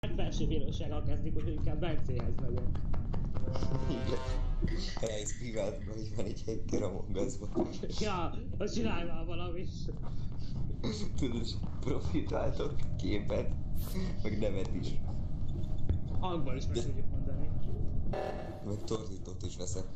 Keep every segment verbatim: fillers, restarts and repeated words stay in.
Felső bírósággal kezdik, hogy inkább Bencéhez megyek. Helysz privátban is van egy hacker a Mongazban. Ja, azt csinálj már valamit. Tudod, profitáltok képet, meg nevet is. Hangban is meg tudjuk mondani. Meg torzítót is veszek.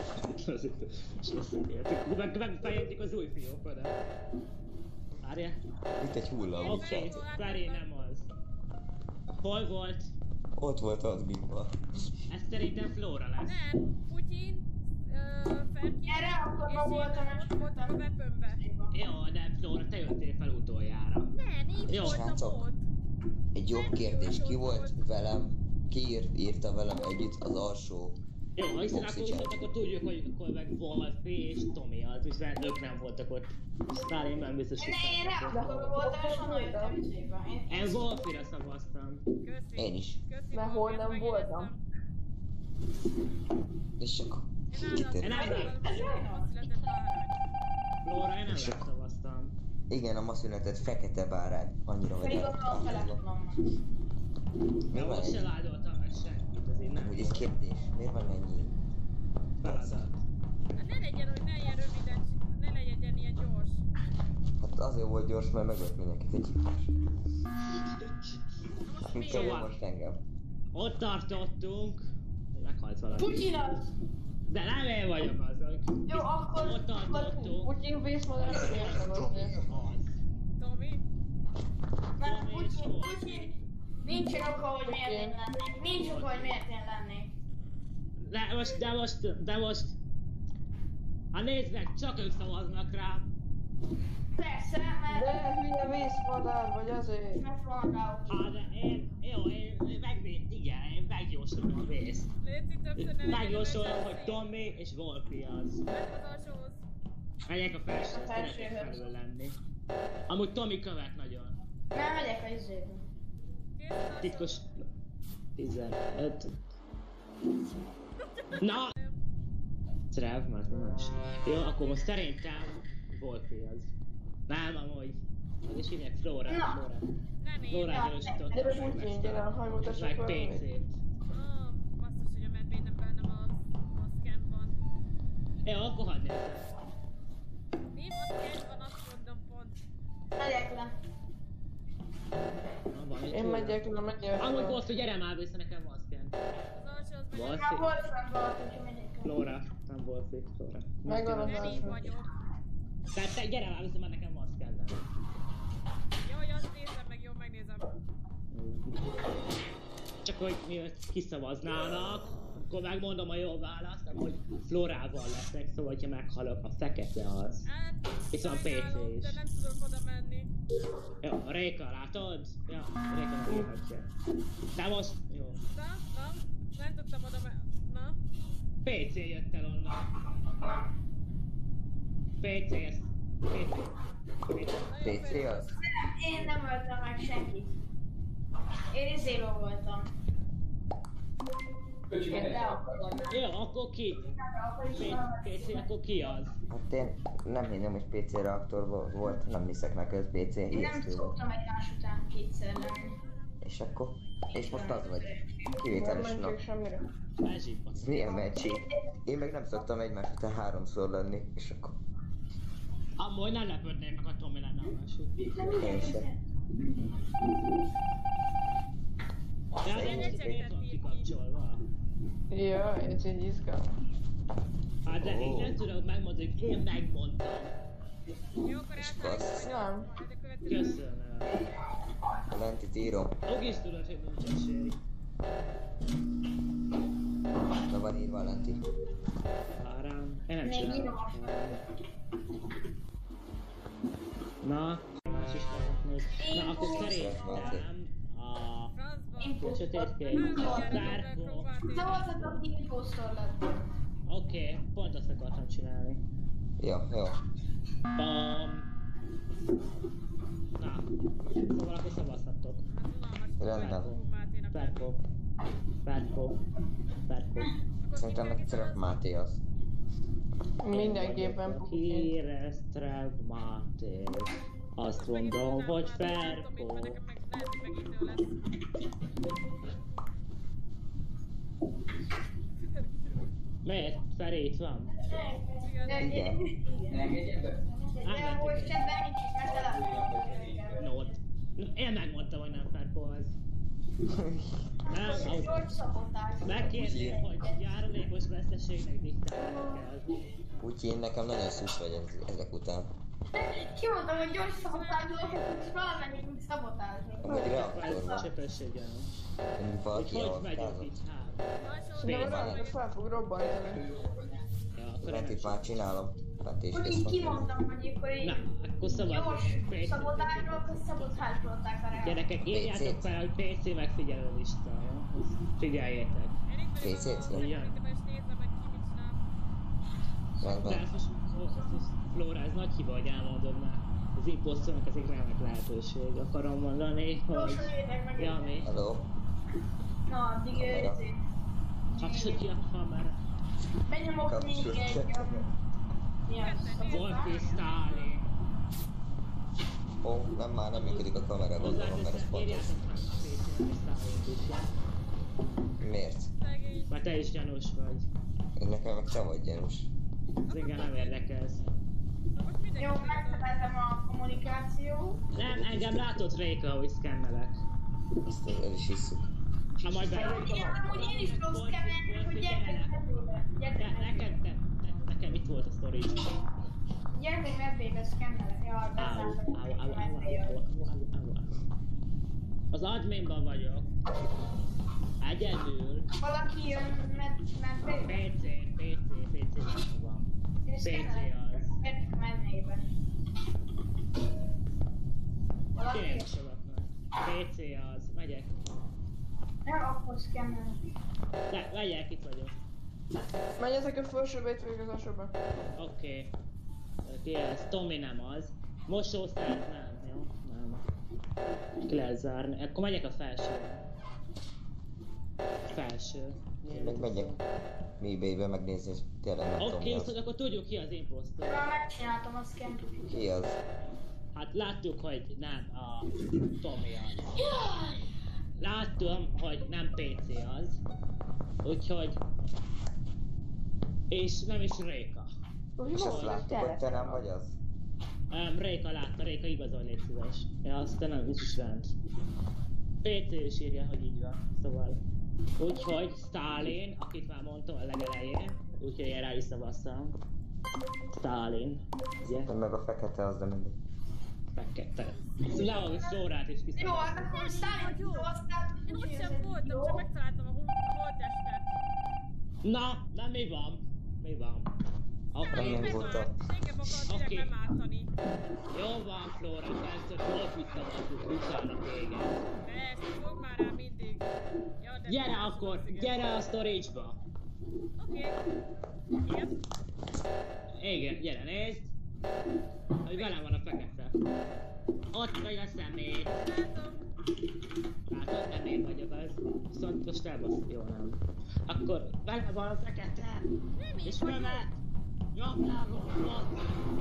Meg megfejtjük az új fiókodat. Várja. Itt egy hulla. Oké, okay, Feri nem az. Hol volt? Ott volt adminban. Ez szerintem Flóra lesz. Nem, Putyin, Ferki, Erre akkor ma voltam, és ott voltam a weaponbe. Jó, de Flóra, te jöttél fel utoljára. Nem, én Jó, voltam srácok. ott. Egy jobb kérdés, ki volt velem? Ki írt, írta velem együtt az alsó? Jó, hiszen akkor Oxygen. viszont akkor tudjuk, hogy akkor meg Wolfi és Tomi az, hiszen ők nem voltak ott. Aztán én nem biztos, hogy Ne, én reaktorban voltam, és onnan jöttem üzébe. Én Wolfira szavaztam. Köszi. Én is. Köszi, Mert hol nem megéreztem. voltam. És akkor Én kitért. Én nem állandóan láttam. azt született bárány. Flóra, én nem És rá akkor- szavaztam. Igen, a ma született fekete bárány. Annyira vagy Pedig ott a telefonom. Mi De van most se ennyi? ládoltam meg senkit, ezért nem Úgy ez kérdés, miért van ennyi? feladat. Hát ne legyen, hogy ne ilyen röviden, ne legyen ilyen gyors. Hát azért volt gyors, mert megölt mindenkit egy hívás. Most Mint miért? szóval most engem. Ott tartottunk, hogy meghalt valaki. Putyin az! De nem én vagyok az, hogy Jó, akkor... ott tartottunk. Putyin vészmodell fogja szavazni. Az. Tomi? Nem, Putyin, Putyin... Nincs oka, hogy miért én lennék. Nincs oka, hogy miért én lennék. De most, de most, de most... Ha nézd meg, csak ők szavaznak rám. Persze, mert... De hülye vészmodell vagy azért. Mert van rá. Hát de én, jó, én megvé... Igen, én megjósolom a vészt. Léci többször ne legyen Megjósolom, a hogy Tommy és Wolfi az. Menj az alsóhoz. Megyek a felső, A szeretnék felsőhöz. felül lenni. Amúgy Tommy követ nagyon. Nem megyek a izébe. Kész az alsó. Titkos... tizenöt... Na! Trev, már más. Jó, akkor most szerintem Wolfi az. Nem, amúgy. Hogy is hívják? Flóra, Na. Flóra. Nem én. Flóra Ja, erősítottam gyere, meg Putyin, ezt gyere, a... hallgassuk meg valamit. pé cét. Ah, basszus, hogy a medbénem bennem a, a scan van. Jó, akkor hadd nézzem. Mi? A scan van, azt mondom pont. Megyek le. Na, van itt Én Flóra. megyek, nem megyek. Amúgy Wolfi, gyere már vissza, nekem van scan. Az alsóhoz megyek. Wolfi. Már volt fenn valaki, úgyhogy megyek le. Flóra, nem Wolfi, Flóra. Megvan az Nem így alsó. vagyok. Tehát te gyere már vissza, mert nekem van scannem. Jó, azt nézem meg, jó, megnézem. Csak hogy mielőtt kiszavaznának, akkor megmondom a jó választ, nem hogy Flórával leszek, szóval hogyha meghalok, a fekete az. Hát, Itt van pé cé sajnálom, is. de nem tudok oda menni. Jó, a Réka, látod? Ja, a Réka nem írhatja. De most, jó. Na, na, nem tudtam oda menni. Na, pé cé jött el onnan. pé cé, ez... pé cé. nagyon pé cé féltem. az? Nem, én nem öltem meg senkit. Én izébe voltam. Én reaktorban. Jó, akkor ki? pé cé, akkor ki az? Hát én nem hinném, hogy pé cé reaktorban volt, nem hiszek meg, hogy ez pé cé Én nem ijesztő volt. szoktam egymás után kétszer lenni. És akkor? És most az vagy. Nem Kivételes mentjük nap. semmire. Elzsibbasz. Ez milyen meccsé? Én meg nem szoktam egymás után háromszor lenni, és akkor Amúgy nem lepődnék meg, a Tomi lenne a másik. én sem. De az Szerintem egy miért van kikapcsolva? Ja, ez egy izgalmas. Hát de én nem tudok megmondani, hogy én megmondtam. Jó, akkor És eltálljuk. passz. Nem. Majd a következő. Köszönöm. Lent itt írom. Úgy is tudod, hogy nincs esély. Na van írva lent itt. Várám. Én nem Még csinálom. írom a Na, más is lehetnék. Na, akkor szerintem a... Francba. Sötétkék. A Zárkó. Szavazatok, impostor lettem. Oké, pont azt akartam csinálni. Jó, jó. Bam. Na, szóval akkor szavazhattok. Rendben. Ferko. Ferko. Ferko. Szerintem meg Trap Máté az. Mindenképpen Putyin. Kire Strev Máté. Azt mondom, hogy Ferko. lehet, hogy megítő lesz. Miért? Feri itt van. Igen. Igen. De most ebben nincs is, mert tele. No, no, én megmondtam, hogy nem fair az. Nem, az... Gyors szabotás. Megkérném, hogy járulékos veszteségnek diktálni kell. Putyin, nekem nagyon szűs vagy ez- ezek után. Ki mondta, hogy gyors szabotásról, és valamennyit szabotásról. Amúgy reaktor van. Csöpösség gyanús. Mondjuk valaki Hogy hogy vagyok elhatározott. itt három? Szerintem a rámnak fel fog robbantani. Ja, akkor Bent itt nem. már csinálom. Bent is Hogy így kész van. kimondtam, hogy akkor így Na, akkor szabad. gyors szabotásról, akkor szabotásrolták a rá. Gyerekek, írjátok fel, hogy pé cé megfigyelő lista, jó? Azt figyeljétek. Én itt vagyok Pé cét? a monitoron, és nézem, hogy ki mit csinál. De Rendben. ez most, most, most Flóra, ez nagy hiba, hogy elmondod már. Az imposztornak ez egy remek lehetőség. Akarom mondani, hogy... Gyorsan jöjjetek meg. Ja, mi? Hello. Na, addig őrzét. Kapcsolj ki a kamerát. Benyomok még Kapcsolj egy... ki. um, Mi az? Wolfi Stalin. Ó, nem már nem működik a kamera, gondolom, mert ez Hozzáteszem, fontos. írjátok meg a pé cé-nek Stalin tudja. Miért? Szegény. Mert te is gyanús vagy. Én nekem meg te vagy gyanús. Ez engem nem érdekelsz. Na most mindenki Jó, tudod. megfeleltem a kommunikáció. Nem, engem látod Réka, hogy szkennelek. Ezt el is hisszük. Ha majd Ja, be... igen, amúgy én is tudok szkennelni, hogy gyertek medvébe. De Gyertek nekem, medvébe. te, te, nekem itt volt a story. Gyertek medvébe szkennelek. Jaj, Au, beszálltak au, au, au, a au, medvébe. au, au, au, au. Az adminban vagyok. Egyedül. Valaki jön med, medvébe? pé cé, pé cé, pé cé van. Én pé cé szkennelek. az. Gyertek a medvébe. Valaki Tényleg jön. sokat pé cé az. Megyek. Nem, akkor szkennelek. Le, legyek, itt vagyok. Menjetek a felsőbe, itt vagyok az alsóba. Oké. Ki ez? Tommy nem az. Mosószer nem, jó? Nem. Ki lehet zárni. Akkor megyek a felsőbe. Felső. Én meg megyek mi bébe megnézni, és tényleg nem tudom Oké, mi okay, az. akkor tudjuk ki az imposztor. Már megcsináltam a szkent. Ki az? Hát láttuk, hogy nem a Tommy az. Láttam, hogy nem pé cé az. Úgyhogy... És nem is Réka. És azt láttuk, hogy te nem vagy az? Um, Réka látta, Réka igazol, légy szíves. Ja, aztán nem is is rend. pé cé is írja, hogy így van, szóval. Úgyhogy Stalin, akit már mondtam a legelején, úgyhogy én rá is szavaztam. Stalin, ugye? Nem meg a fekete az, de mindegy. Fekete. Szóval a Flórát is Jó, kiszavaztam. hát akkor Stalin Jó. szavaztál. Én úgyhogy ott ez sem egy voltam, jó. csak megtaláltam a hol- holttestet. Na, na mi van? Mi van? Oké. Nem Engem voltam. bemárt, engem akart direkt Oké. bemártani. Jó van, Flóra, először Wolfit szavazzuk, utána téged. Persze, fog már rá mindig. Ja, de Gyere persze, akkor, igen. gyere a storage-ba. Oké. Igen. Igen, gyere, nézd. Hogy velem van a fekete. Ott vagy a szemét. Látom. Látod, nem én vagyok az. Viszont most elbasz, jó nem. Akkor velem van a fekete. Nem így És vagyok. möve. Jobblágon ott.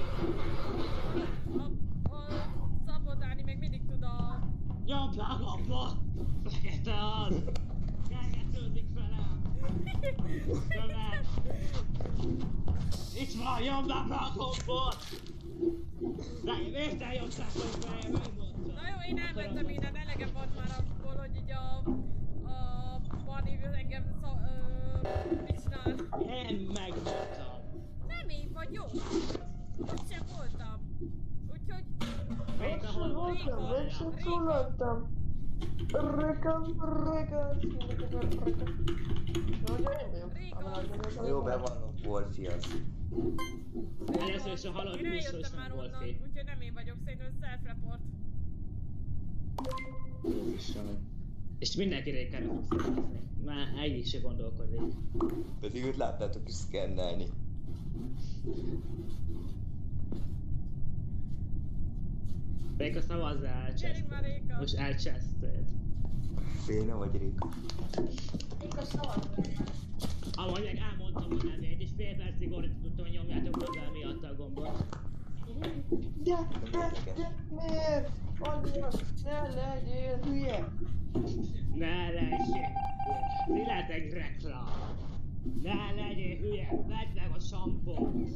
A, a szabotálni még mindig tud a... Jobblágon ott. Fekete az. Gergetődik velem. Möve. Itt van, jobblágon ott. De miért eljobblágon velem, megmondtam. Na jó, én elmentem innen, elegem volt már abból, hogy így a... A... Barni engem szó... Ö, mit csinál? Én megmondtam. Nem én vagyok. Ott sem voltam. Úgyhogy... Még Ott ahol sem voltam, voltam. ott sem szólaltam. Reka, reka, reka, reka. Nagyon én vagyok. Réka. Amellett Jó, be van Wolfi az. Először is a halott Én buszról eljöttem sem már volt onnan, fél. úgyhogy nem én vagyok, szerintem self-report. Jézusom. És mindenki Rékára fog szavazni. Már egyik se gondolkodik. Pedig őt láttátok is szkennelni. Réka szavazzál, Gyerünk már, elcseszted. Réka. Most elcseszted. Béna vagy Réka? Mikor szavaztam? Amúgy meg elmondtam a nevét, és fél percig ordítottam, hogy nyomjátok hozzá miatt a gombot. De, de, de, miért? András, ne legyél hülye! Ne legyél! Születek reklám! Ne legyél hülye! Vedd meg a sampont!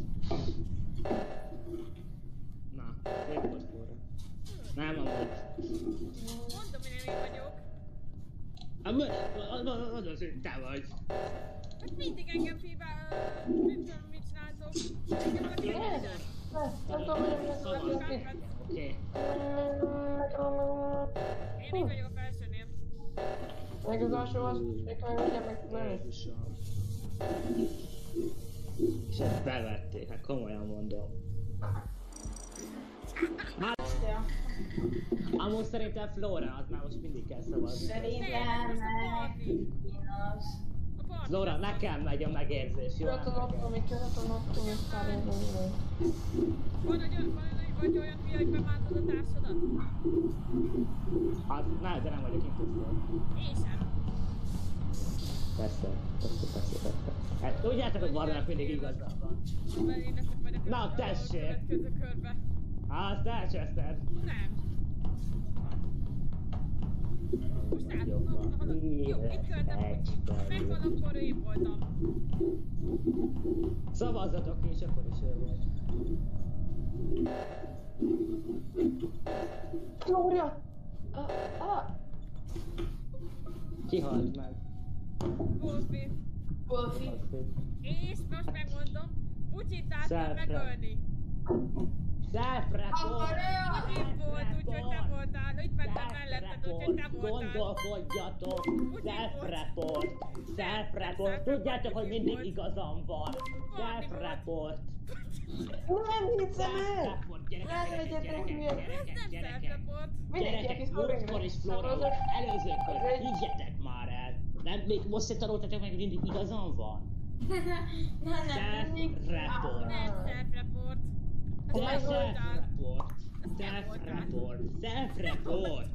Na, szép volt forra. Nem amúgy. Mondom, én én vagyok. Mondd az, hogy te vagy. Hát mindig engem fibál, mit tudom, mit csináltok. Engem valaki megnézel. Ne, nem tudom, hogy ez Szóval. lesz. Oké. Én így vagyok a felsőnél. Meg az alsó az, még meg ugye meg nem. Jézusom. És ezt bevették, hát komolyan mondom. Ja. Amúgy szerintem Flora, az már most mindig kell szavazni. Szerintem meg én az. A parti. Flora, nekem megy a megérzés, jó? Jöhet az Atomic, jöhet az Atomic, Stalin, minden. Van olyan, van olyan, vagy olyan hülye, hogy bemártod a társadat? Hát, ne, de nem vagyok imposztor. Én sem. Persze, persze, persze, persze. Hát tudjátok, hogy Varnak mindig igaza van. Mert én leszek majd a Na, tessék! következő körbe. Á, azt elcseszted. Nem. Most látod, na, na, hallod? Jó, itt költem, hogy megvan, akkor én voltam. Szavazzatok, és akkor is ő volt. Glória! Ah, ah! Kihalt meg. Wolfi. Wolfi. És most megmondom, Putyit láttam Self-rep. megölni. Self-report! Akkor ő a- Putyit volt, úgyhogy te voltál. Itt mentem melletted, úgyhogy te voltál. Gondolkodjatok! Self-report! Self-report! Tudjátok, hogy mindig igazam van! Self-report! Nem hiszem el! Self-report! Gyerekek, Ne gyerekek, legyetek gyerekek, hülyek. Ez gyerekek, nem gyerekek! self-report. Mindenki, aki Gyerekek, szól, múltkor is Flora volt, előző kör, Ez egy- higgyetek már el! Nem, még most se tanultatok meg, hogy mindig igazam van? Nem, nem, mindig. Self-report! Nem self-report. Ez De te voltál. self-report! Ez te Self-report! Self-report!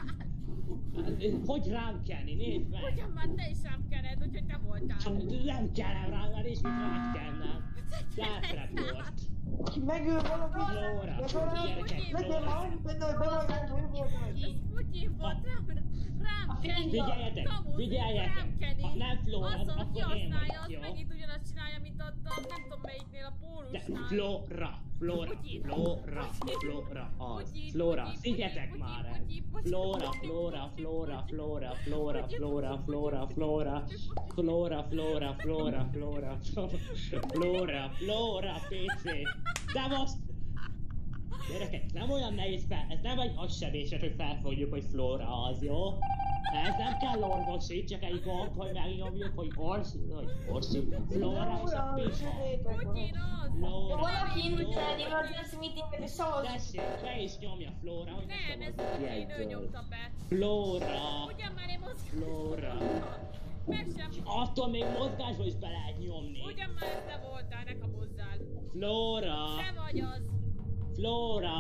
Hogy rám kenni? Nézd meg! Ugyan már te is rám kened, úgyhogy te voltál. Hát nem kellem rám, mert is mit rád kennem. Self-report! Ki megöl valakit! Flora! De valami- Gyerekek, Legyen Flora! már annyi benne, hogy bevallom, hogy ő volt az. Ez Putyin volt, rám, rám kenni. Figyeljetek, Tamus, figyeljetek. rám kenni. Ha nem Flora, Azzal, akkor aki én használja, vagyok, az jó? megint ugyanazt csinálja, mint ott a, nem tudom melyiknél, a De pólusnál. Flora! Flora! Putyin. Flora! Flora! Az! Putyin, Flora! Putyin, Szigyetek Putyin, már el! Putyin, Putyin, Flora! Putyin, Flora! Putyin, Flora! Putyin, Flora! Flora! Putyin, Flora! Putyin, Flora! Putyin, Flora! Putyin, Flora! Flora! Flora! Flora! Flora! Flora! pé cé! De most! Gyerekek, nem olyan nehéz fel, ez nem egy agysebészet, hogy felfogjuk, hogy Flora az, jó? Ez nem kell orvosi, csak egy gomb, hogy megnyomjuk, hogy orsi, hogy orsi, Flora és a pisa. Putyin az! Flora, Valaki indítja Flora. egy emergency meetinget és szavazik. Tessék, be is nyomja Flora, hogy ne Nem, ez szavazzuk Putyin, ő jegyből. nyomta be. Flora, Ugyan már én mozgás. Flora. Meg sem. Attól még mozgásba is be lehet nyomni. Ugyan már ez te voltál, ne kamozzál. Flora, Te vagy az. Flora.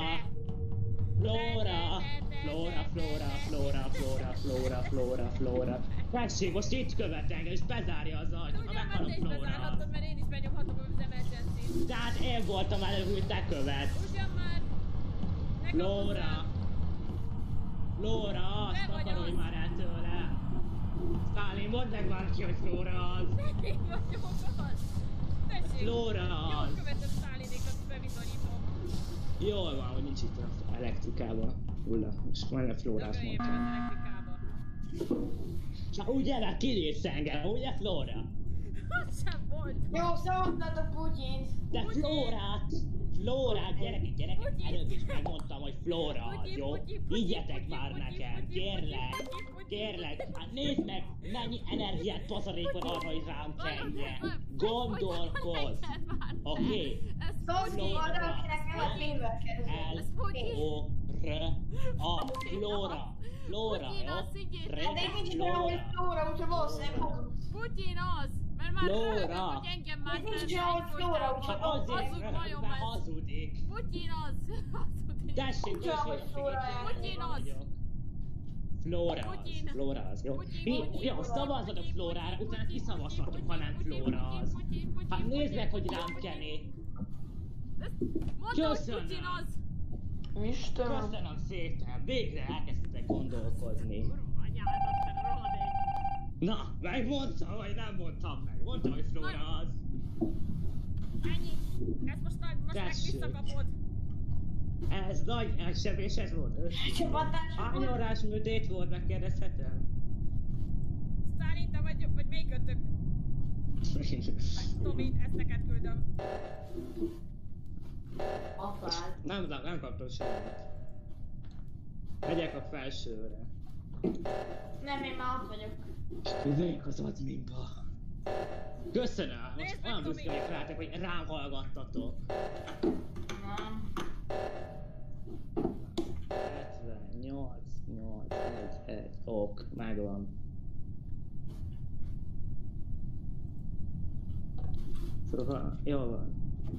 Flora, Flora, Flora, Flora, Flora, Flora, Flora, Flora. Tessék, most itt követ engem, és bezárja az ajtót, ha Ugyan már te meghalok is Flora. bezárhatod, mert én is benyomhatom az emergency-t. Tehát én voltam előbb, hogy te követ. Ugyan már. Ne Flora. kamozzál. Flora, azt Te vagy akarod az. már el tőlem. Szálin, mondd meg már ki, hogy Flora az. Én vagyok az. Tessék. Flora Jól az. követett Szálinékat, bebizonyítom. Jól van, hogy nincs itt az elektrikában. Hulla, most majdnem Flórát Dögöljél be mondtam. az elektrikába. Na ugye, mert kilépsz engem, ugye Flora? Az sem volt. Jó, szavaztatok Putyint. De Putyin! Flórát! Flórát, gyerekek, gyerekek, Putyin! előbb is megmondtam, hogy Flóra az, Putyin, jó? Putyin, Putyin, Higgyetek Putyin, már Putyin, nekem, Putyin, kérlek, Putyin, Putyin, kérlek. Putyin. Hát nézd meg, mennyi energiát pazarékol arra, hogy rám kenje. Gondolkozz! Oké? Ez Szavazni Putyin. arra, akinek nem a pénzvel El, Ez Putyin. o, r, a, Flóra, Flóra, Putyin jó? az, higgyétek. Re, Hát én mindig olyan, hogy Flóra. Flóra, úgyhogy valószínűleg hazudsz. Putyin az! Mert már Flóra. röhögök, hogy engem már Nincs nem olyan, hogy Flóra, folytál. úgyhogy Hát azért, Hazug mert majom mert ez. hazudik. Putyin az! Hazudik. Tessék, Tudja, hogy Flóra el. Putyin az. Flóra az, Putyin. Flóra az, jó? Putyin, Mi, Putyin, jó, Putyin, szavazzatok Putyin, Flórára, Putyin, utána Putyin, kiszavazhatok, Putyin, ha nem Putyin, Flóra Putyin, az. Putyin, Putyin, Hát nézd Putyin, meg, hogy Putyin, rám Putyin. kenni. Ezt- Mondta, hogy Köszönöm. Putyin az! Istenem. Köszönöm szépen, végre elkezdtetek gondolkodni. Anyádat, te rohadék. Na, megmondtam, vagy nem mondtam meg? Mondtam, hogy Flóra az. Ennyi. Ezt most, nagy- most meg Tessék. visszakapod. Ez nagy elsebésed volt? Csapatás. Hány órás műtét volt, megkérdezhetem? Sztálin, te vagy, vagy melyik ötök? Tomi, ezt neked küldöm. Apád. Nem, nem, nem kaptam semmit. Megyek a felsőre. Nem, én már ott vagyok. Üdvöljük az adminba. Köszönöm, most Nézd meg, olyan Tomi! büszke vagyok rátok, hogy rám hallgattatok. Nem. hetvennyolc, nyolc, egy, egy, ok, megvan. Szóval, jó van.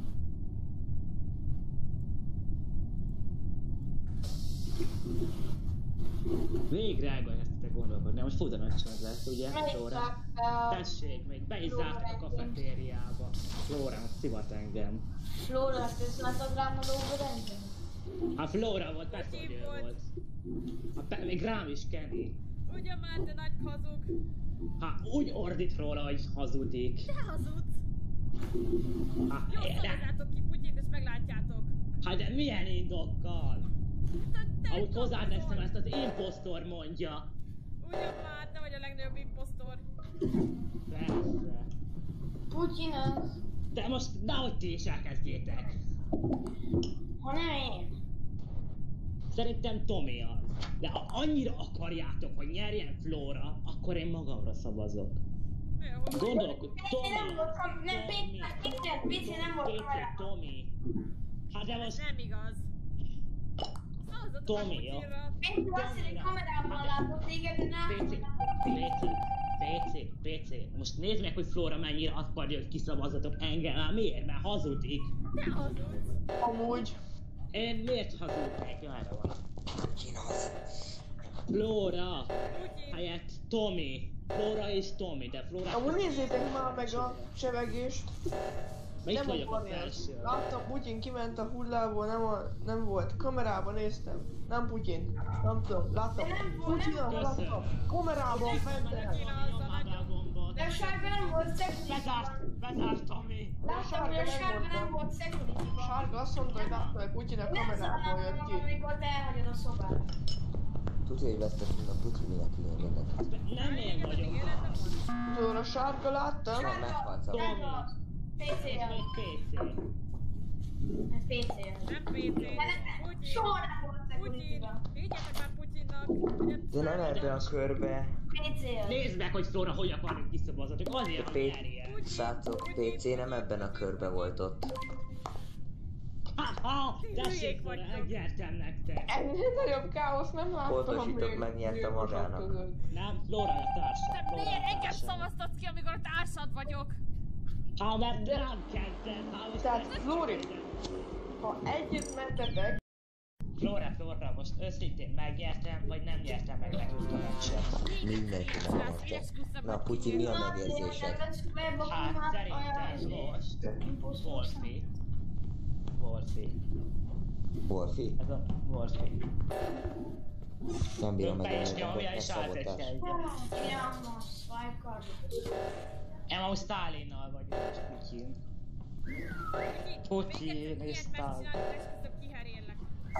Végre elkezdtetek gondolkodni, most futanak csönd lesz, ugye? Flóra? Tessék, még be is zártak a kafetériába. Flóra, most szivat engem. Flóra, ezt összeadtad rám a dolgod engem? Hát Flóra volt, persze, Ki hogy ő volt? volt. Hát pe- még rám is Kenny. Ugye már, te nagy hazug. Hát úgy ordít róla, hogy hazudik. Te hazudsz. Hát, Jó, de, szavazzátok ki Putyint, és meglátjátok. hát de milyen indokkal? Te, te Ahogy egy hozzáteszem, kapszol. ezt az impostor mondja. Ugye már, te vagy a legnagyobb impostor. Persze. Putyin az. De most nehogy ti is elkezdjétek. Ha nem én. Szerintem Tomi az. De ha annyira akarjátok, hogy nyerjen Flóra, akkor én magamra szavazok. Mi, hol vagy? Gondolkodj, Péter nem Tomi! volt kam... Nem, Tomi! Péter, Péter, Péter nem volt Péter, kamerában. Tomi! Hát de Ez most... nem igaz. Szavazzatok Tomi, már jó? Putyinra. Péter azt mondja, hogy kamerában látott téged, de nem. Péci, Péci, Péci, Péci, most nézd meg, hogy Flóra mennyire akarja, hogy kiszavazatok engem. Hát miért? Mert hazudik. Te hazudsz. Amúgy. Én miért hazudnék? Erre van. Putyin az. Flóra Putyin. helyett Tomi. Flóra és Tomi, de Flóra... Amúgy nézzétek már meg a csevegést. Itt Nem vagyok a akar ilyen. felső. Láttam, Putyin kiment a hullából, nem, a, nem volt. Kamerában néztem. Nem Putyin. Nem tudom, láttam. De nem volt, Putyin nem az, volt. láttam. Kamerában fenten. De a sárga nem volt security. Bezárt, bezárt Tomi. Láttam, hogy a sárga nem volt security. Sárga azt mondta, hogy látta, hogy Putyin a Nem kamerából jött szóláltam, ki. amikor te elhagyod a szobát. Tudja, hogy vesztettünk a Putyin minek ilyen mindenkit. Nem én vagyok. Tudod, a sárga láttam. Már meghalt a Tomi. Nem a pé cé Ez még pé cé. Ez pé cé Nem pé cé. De nem, Putyin. soha nem volt Putyin. security-ban. Higgyetek már Putyinnak. Ugye- De nem ebbe a körbe. pé cé az. Nézd meg, hogy Flóra hogy akarjuk kiszavazatok. Azért, hogy Pé- nyerjen. Srácok, pé cé nem ebben a körbe volt ott. Ha, ha, Ti tessék hülyék Flóra, vagytok. megnyertem nektek. Ennél nagyobb káosz nem láttam. Pontosítok, még megnyerte gyilkosok magának. között. Nem, Flóra a társam. Te Flóra miért a engem társam. szavaztatsz ki, amikor a társad vagyok? Ha, mert rám kented. Ha, most Tehát, ezt- Flóri, ha együtt mentetek, Flóra, Flóra, most őszintén megnyertem, vagy nem nyertem meg nekünk a meccset? Mindenki megnyerte. Na, Putyin, mi a megérzésed? Hát szerintem most Wolfi. Wolfi. Wolfi? Ez a Wolfi. Nem bírom meg Be is ennek nyomja a és átesd szabotás. egy. Ja, swipe cardot. Én most Stalinnal vagyok, és Putyin. Putyin Még egyszer és ilyet Stalin. megcsinálod, esküszöm, kiherélek.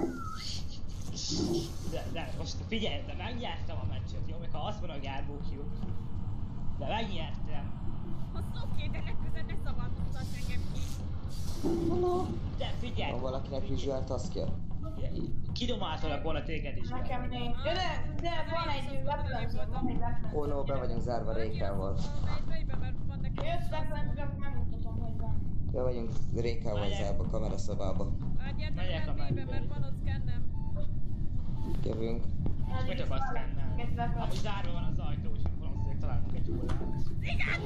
De, de most figyelj, de megnyertem a meccset, jó? Még ha azt mondom, hogy elbukjuk. De megnyertem. Az oké, de legközelebb ne szabadultass engem ki. De figyelj! Van valakinek visual taskja? Kidomáltalak volna téged is. Nekem nincs. De, de, de van egy weapons, van egy weapons. Ó, no, be vagyunk zárva Rékával. Melybe, mert van neki... Jössz weapons, akkor megmutatom, hogy van. Be vagyunk Rékával Megyek. zárva, kameraszobába. Vágyjátok Megyek a el mélybe, mennybe. mert van ott szkennem. Jövünk. Mit akarsz benne? Egy weapons. Amúgy zárva van az ajtó, úgyhogy valószínűleg találunk egy hullát. Igen!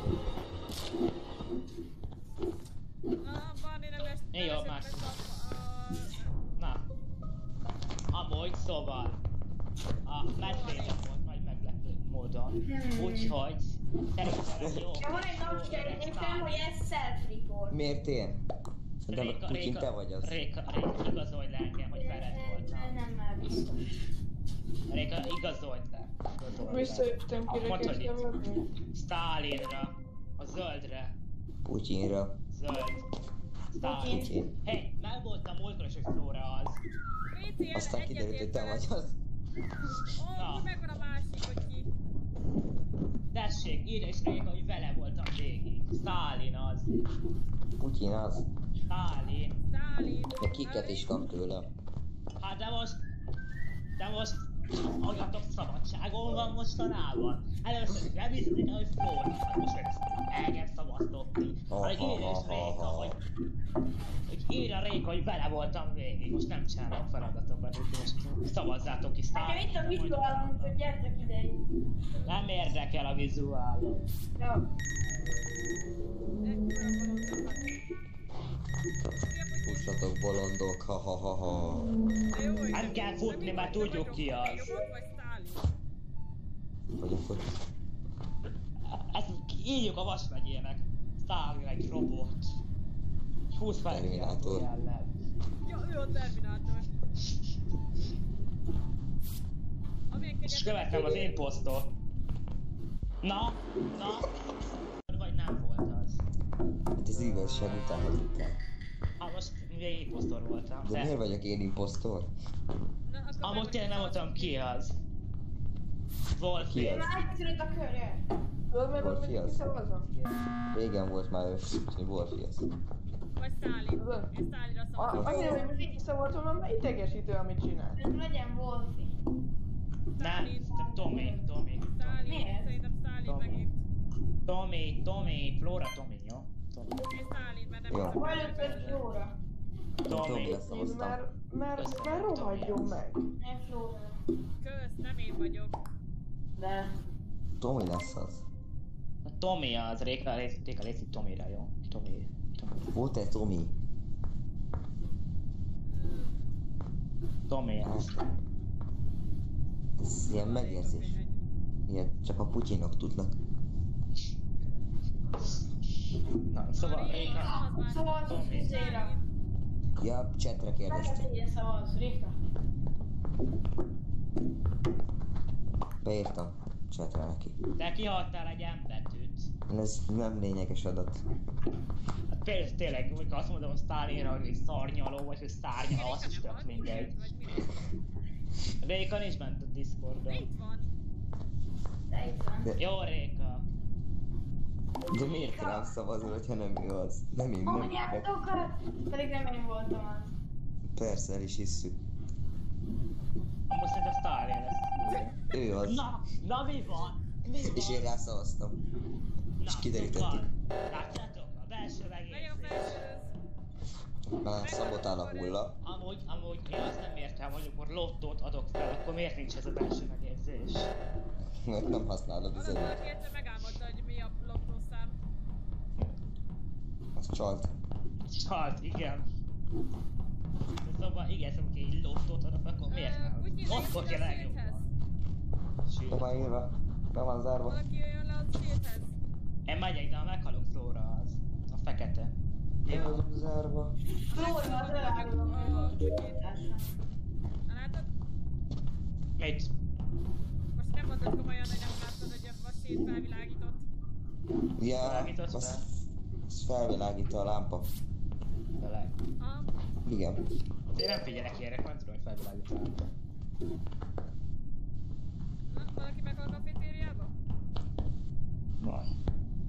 Ah, Barni nem lesz... Én jobb nem más. lesz a- a- Na. Amúgy szóval. A medvényem volt nagy meglepő módon. Úgyhogy szerintem jó. Ja, van egy jó napja, öreg értem, Stalin. hogy ez self-report. Miért én? De Réka, Putyin Réka, te vagy az. Réka, Réka, igazolj le engem, hogy Ferenc volt. Nem, nem, már biztos. Réka, igazold le. Igazold le. Visszajöttem ki, Mondta, hogy rekeztem itt. lenni. Stalinra. A zöldre. Putyinra. Zöld. Stalin. Putyin. Hey, nem voltam múltkor is, hogy Flóra az. Réci, Aztán kiderült, hogy te vagy az. Ó, Na. megvan a másik, hogy ki. Tessék, írja is Réka, hogy vele voltam végig. Stalin az. Putyin az. Stalin. Stalin. De kiket is kap tőle. Hát de most... De most... Agyatok szabadságon van mostanában. Először is nem hiszik el, hogy Flóra. Hát most meg engem szavaztok ki. Hogy írja is Réka, hogy... Hogy írja Réka, hogy vele voltam végig. Most nem csinálok feladatokat, úgyhogy most szavazzátok ki Nekem Stalin. itt a vizuálom, hogy gyertek ide. Nem érdekel a vizuálom. Jó. Fussatok bolondok, ha ha ha ha. Nem kell futni, mert tudjuk ki az. Vagy Stalin. Hogy akkor... Ezt írjuk a Vas megyének. Stalin egy robot. húsz Terminátor. jellem. Ja, ő a Terminátor. Amilyen És kegyetlen. követem az imposztor. Na, na. Vagy nem volt az. Hát az igazság után hazudtál. Hát most még imposztor voltam. De De miért vagyok én imposztor? Na, akkor amúgy megmondjuk tényleg nem az, voltam ki az. Wolf. Ki az? Már egyszerűt a körje. Tudod meg, hogy Wolfi mit az. kiszavazom? Régen volt már ő, úgyhogy Wolfi az. Vagy Stalin. Tudod? Én Stalinra A- szavazom. Azért, hogy mit kiszavazom, mert idegesítő, amit csinál. Ez legyen Wolfi. Nem, te Tomi, Tomi. Stalin. Miért? Szerintem Stalin Tomi. megint. Tomi, Tomi, Flóra Tomi, jó? Tomi. Én Stalin, mert nem Jó. hiszem, Vagy hogy ötös Flóra. Tomi Tomi. leszavaztam. Mert, mert, mert rohadjon meg. Nem Flóra. Kösz, nem én vagyok. De. Tomi lesz az. A Tomi az, Réka, Réka légy Tomira, jó? Tomi, Tomi. Volt-e Tomi? Tomi az. Ez ilyen megérzés. Ilyen csak a Putyinok tudnak. Na, szóval Réka. Szóval az Tomi. Zéra. Ja, csetre kérdeztem. Neked ilyen szavaz, Rita. Beírtam csetre neki. Te kihagytál egy embertűt. Ez nem lényeges adat. Hát például tényleg, amikor azt mondom, hogy Stalinra, hogy szarnyaló, vagy hogy szárnyaló, az is tök mindegy. Réka nincs bent a Discordon. Itt van. De itt van. De, Jó, Réka. de miért rám szavazol, hogyha nem ő az? Nem én, nem. Anyátokat! Pedig nem én voltam az. Persze, el is hisszük. Amúgy szerintem Stalin lesz. Ő az. Na, na mi van? Mi van? És én rá szavaztam. Na, és kiderítettük. mi van? Látjátok? A belső Megyek a megérzés. felsőhöz. Már szabotál a hulla. Amúgy, amúgy én azt nem értem, hogy akkor lottót adok fel, akkor miért nincs ez a belső megérzés? Mert nem használod az Az előtt. valaki egyszer megálmodta, hogy mi a lottószám. Az csalt. Csalt, igen. De szóval igen, szóval hogy egy lottót adok, akkor miért nem? Úgy nézek, Akkor hogy kell a legjobban. Shield-hez. Be van írva. Be van zárva. Valaki jöjjön le a Shield-hez. Én megyek, de ha meghalok Flóra az. A fekete. Be van zárva. Flóra az elárulom, hogy a kutyétása. Na látod? Mit? Most nem mondod komolyan, hogy nem láttad, hogy a Shield felvilágított. Ja, Világított az, fel? az felvilágít a lámpa. Tényleg. Aha. Igen. Én nem figyelek ilyenre, nem tudom, hogy felvilágít rá. Na, valaki meghal a kafetériába? Van.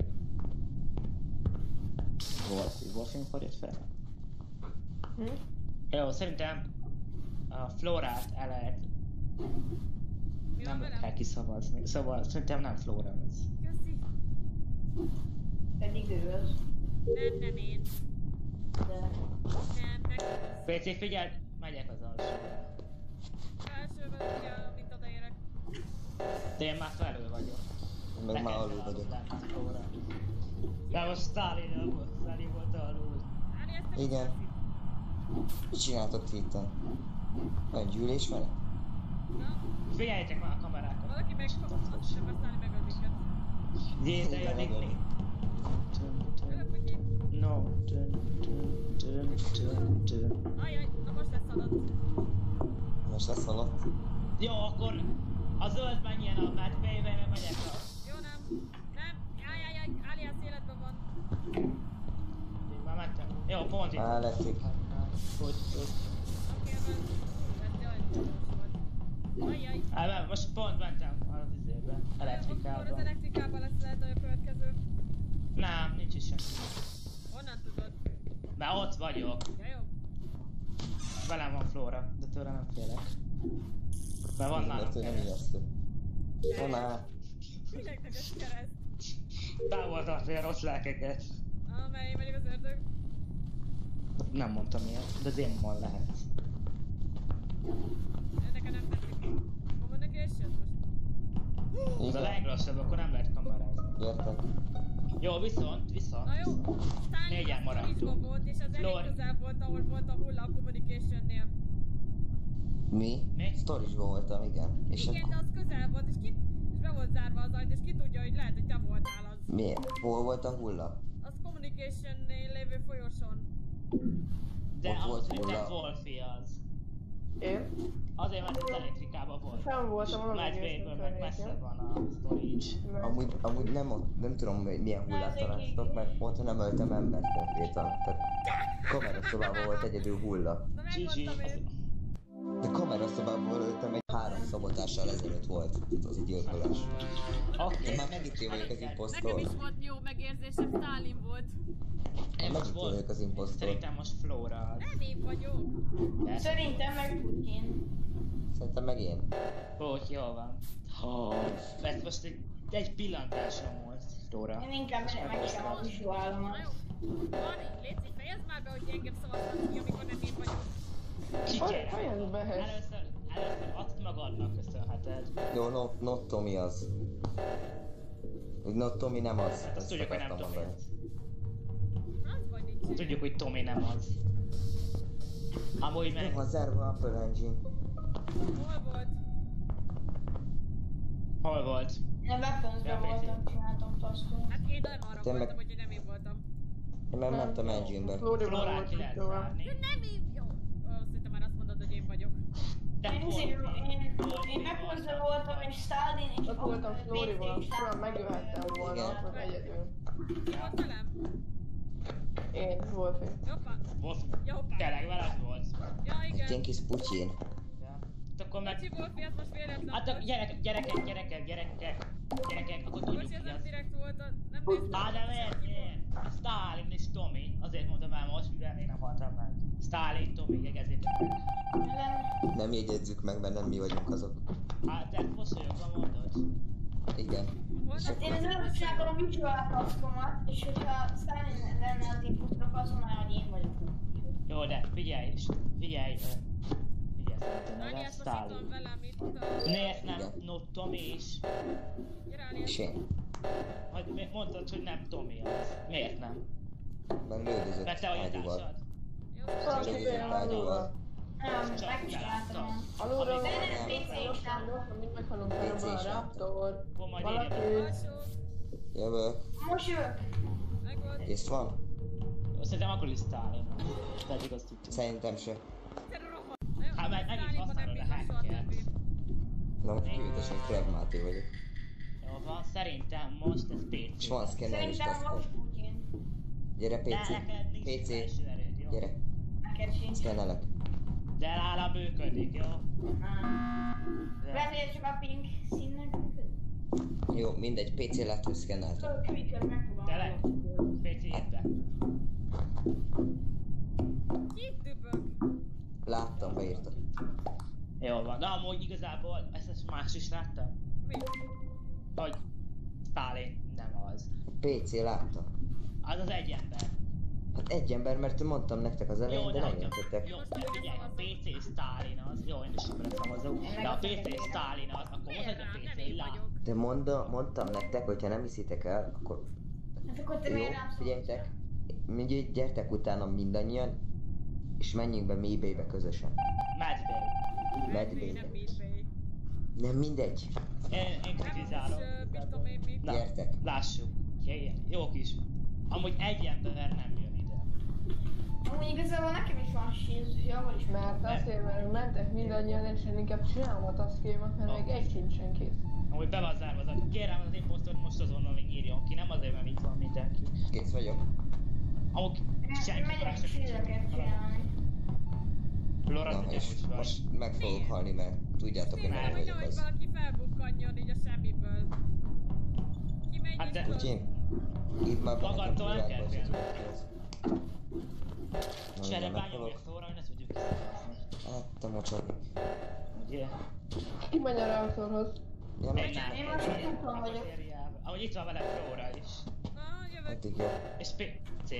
Wolf, Wolfinkor jött fel? Hm? Jó, szerintem a Flórát el lehet... Mi van Nem vele? kell kiszavazni. Szóval szerintem nem Flóra ez. Köszi. Pedig ő az. Nem, nem én. De. Nem, meg pé cé, figyeld, megyek az alsóra. felsőben ugye, mint odaérek. De én már felül vagyok. Meg Neked már alul kell vagyok. lenni, Flóra. De most Stalin volt, Stalin volt alul. Állj, ezt nem Igen. teszi. Mit csináltok ti itten? Olyan gyűlés van? Na, Figyeljétek már a kamerákat. valaki meg... Azt hiszem, aztán megöl minket. Jézde, jönnik mi? Ölök, hogy én... No. Dun, dun, dun, dun, dun. Ajjaj, na most lesz adat. Most azt mondod? Jó, akkor a zöld menjen a medbébe, meg megyek a... Jó, nem. Nem. Jaj, jaj, jaj. Alias életben van. Én már mentem. Jó, pont itt. Á, leszik. Hogy, hogy. Oké, mert... Hú, ez jaj, volt. Ajjaj. Á, nem, most pont mentem az izébe, Akkor az elektrikában. elektrikában lesz lehet a következő. Nem, nincs is semmi. Honnan tudod? Mert ott vagyok. Ja, jó. Velem van Flóra, de tőle nem félek. Mert van nálam Mert ő nem kereszt. ijesztő. Honnan? Minek neked kereszt? Távol tartja a rossz lelkeket. Amely pedig az ördög. Nem mondtam ilyet, de az én mond lehet. Nekem nem tetszik. Communication most. Ez a Igen. legrosszabb, akkor nem lehet kamerázni. Érted? Jó, viszont, viszont. Na jó. Tányi Négyen az maradtunk. turizma volt, és az elég Flor. közel volt, ahol volt a hulla a communication-nél. Mi? Mi? Storageban voltam, igen. És Igen, de akkor... az közel volt, és, ki, és be volt zárva az ajtó, és ki tudja, hogy lehet, hogy te voltál az. Miért? Hol volt a hulla? Az communication-nél lévő folyosón. De Ott ahhoz, volt hogy te hulla. Wolfi az. Én? Azért, mert az elektrikában volt. Fenn voltam a Medbéből meg messze környékén. van a storage. Mert- Amúgy, amúgy nem, ott- nem tudom, hogy milyen hullát találtatok, mert ott nem öltem embert konkrétan. Tehát kameraszobában volt egyedül hulla. Na gé gé. megmondtam én. De kameraszobában öltem, egy három szabotással ezelőtt volt. Tehát az egy gyilkolás. Oké. Én már megint én vagyok az Nekem imposztor. is volt jó megérzésem, Stalin volt. Én most Megint én volt. vagyok az imposztor. Szerintem most Flóra az. Nem én vagyok. De- Szerintem meg Putyin. Szerintem meg én. Hogy jól van. Oh, ez most egy, egy pillantásom volt, Flóra. Én inkább megírom a Na visuálomat. jó. Mari, légy fejezd már be, hogy engem szavaznak ki, amikor nem én vagyok. Ki Hogy- kéne? fejezd be, Hes. Először, először azt magadnak köszönheted. Jó, not, not Tommy az. Úgy not Tommy nem az. Hát azt tudjuk, hogy nem akartam Tomi mondani. az. Az vagy nincs. Tudjuk, hogy Tomi nem az. Amúgy meg... Ha zárva Apple Engine. Hol volt? Hol volt? Én weapons-ben Ja, voltam, csináltam taskot. Hát én nagyon arra Te meg- voltam, hogy nem én voltam. Én már mentem Engine-be. Flórival Flórát volt ki lehet itt tovább. zárni. De nem én... Jó. Ó, szerintem már azt mondod, hogy én vagyok. De Én, Wolfi. én, én, Wolfi én weapons-ben voltam, és Stalin, és Ott voltam Flórival, és Flóra megjöhettem volna, Igen. ott vagy egyedül. Ki volt velem? Én, Wolfi. Jobbá. Wolfi. Jobbá. Tényleg veled volt. Ja, Egy igen. ilyen kis Putyin. Ja. Hát akkor meg... Kicsi Wolfi, ez most véletlen. Hát a gyerek, gyerekek, gyerekek, gyerekek, gyerekek, akkor tudjuk, Most ez hogy nem az... direkt volt, a- nem néztem. Á, de miért én? Stalin és Tomi. Azért mondom el most, mivel én nem haltam meg. Stalin, Tomi, jegyezzétek meg. Nem jegyezzük meg, mert nem mi vagyunk azok. Hát te foszolyokkal mondod. Igen. Volt Hát én az előbb csináltam a visual taskomat, és hogyha Stalin lenne az imposztor, akkor azt mondaná, hogy én vagyok. Jó, de figyelj, is- figyelj, ö, figyelj, szerintem Nani, neve ezt most itt van Stalin. velem itt a... Miért nem? Igen. No, Tomi is. Gyere, És Alias. én. Hogy mi- mondtad, hogy nem Tomi az. Miért nem? Meg lődözött Mert te vagy a ágyúval. társad. Jó, Valaki Lődözött jön ágyúval. alulról. Nem, Csak megcsináltam. láttam. Alulról De van. nem, pé cé is láttam. Mind meghalunk pé cé fel is a Raptor. Akkor majd én Valaki... jövök. alsó. Jövök. Most jövök. Megvolt. Kész van? Szerintem akkor is Stalin. Pedig azt tudjuk. Szerintem se. Te rohadt. Na jó, Hát meg- megint Stalinban nem használod a bízom soha hacket. többé. Na, most kivétesen Kreb Máté vagyok. Jó van, szerintem most ez pé cé. És van szkenner is Szerintem taszkod. most Putyin. Gyere De pé cé. neked nincs pé cé. belső erőd, jó? Gyere. Neked sincs. Szkennelek. De nálam működik, jó? De- Lehet, csak a pink színnek működik. Jó, mindegy, pé cé lett, hogy szkenneltem. Tudod, Quicker megpróbálom. Tényleg? pé cé jött be. Ki dübög? Láttam, beírta. Jó van, de amúgy igazából ezt, ezt más is láttam, Mi? hogy Stalin nem az. pé cé láttam. Az az egy ember. Hát egy ember, mert mondtam nektek az elején, Jó, de de nem hogyha, jöttetek. jó, de figyelj, ha pé cé Stalin az, jó, én is akarok szavazó, de ha pé cé Stalin az, akkor Miért mondhatja rám? Nem pé cé én lá. vagyok. De mondta, mondtam nektek, hogyha nem hiszitek el, akkor Hát akkor te jó, miért rám szólsz? figyeljetek. Mindig gyertek utána mindannyian, és menjünk be mélybe közösen. Medbay. Medbay. Nem Midway. Nem mindegy. Én, én Nem is, kritizálom. ö, mit tudom én mit. Na, Gyertek. lássuk. Ja, ilyen. Jó kis. Amúgy egy ember nem jön ide. Amúgy igazából nekem is van shield, ja, vagyis Mert azért, mert mentek mindannyian, és én inkább csinálom a taskjaimat, mert még egy sincsen kész. Amúgy be van zárva az a... Kérem az impostor most azonnal még írjon ki, nem azért, mert itt van mindenki. Kész vagyok. Amúgy senki megyek más sem shieldeket csinálni. Flora Na, tudja, és hogy vagy. most meg fogok halni, mert tudjátok, hogy Tényleg, nem hogy vagyok ahogy az. valaki felbukkanjon így a semmiből. Kimegy Hát és de- tudod- Putyin, írd már be nekem Magadtól nem kell privátba, hogy félni. ki az. Na, Csere mindjárt bányom meghalok. meg Flora, hogy ne tudjuk kiszavazni. Hát, te mocsadik. Ugye? Ki megy a reaktorhoz? Ja, Én meg nem. Én most Én úton nem vagyok. kafetériában. Ahogy itt van vele Flora is. Ah, jövök. addig jó. És P C.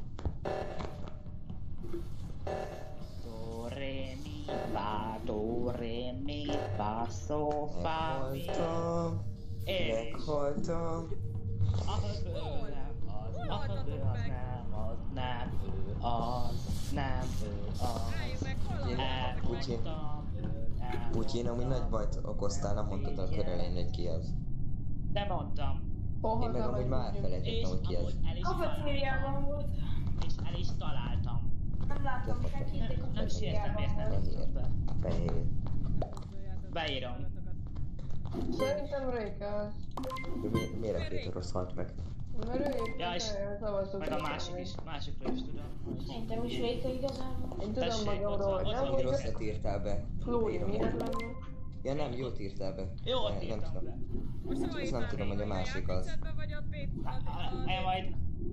Do, re, mi, fa, do, re, mi, fa, so, fa, mi. Meghaltam. És Meghaltam. a hövő nem az, Hol a hövő haltatok az meg? nem az, nem ő az, nem ő Álljunk az. meg, hol haltatok meg? Putyin. Elmondtam, ő nem Putyin, ami nagy bajt okoztál, nem mondtad a kör elején, hogy ki az. De mondtam. Hol Én meg haltál amúgy meg, már Putyin? És elfelejtettem, hogy ki az. amúgy el is Kafetériában találtam. volt. És el is találtam. Nem láttam senkit, de Nem, nem sértem, miért nem kafetériában volt. írtam be. Fehér. Beírom. Szerintem Réka az. De mi, miért a két orosz halt meg? Mert ő éppen Ja, és szavazott. meg a másik is, másikról is tudom. Szerintem is Réka igazából. Én tudom Tessék, magamról, ott hogy van, nem ott Mi van. vagyok. rosszat írtál be? Flóri, Írom. miért lenne? Ja nem, jót írtál be. Jó, Nem írtam tudom. be. Most hol Ezt nem írtál tudom, még? hogy a másik A az. játékchatban vagy a pép... Én majd...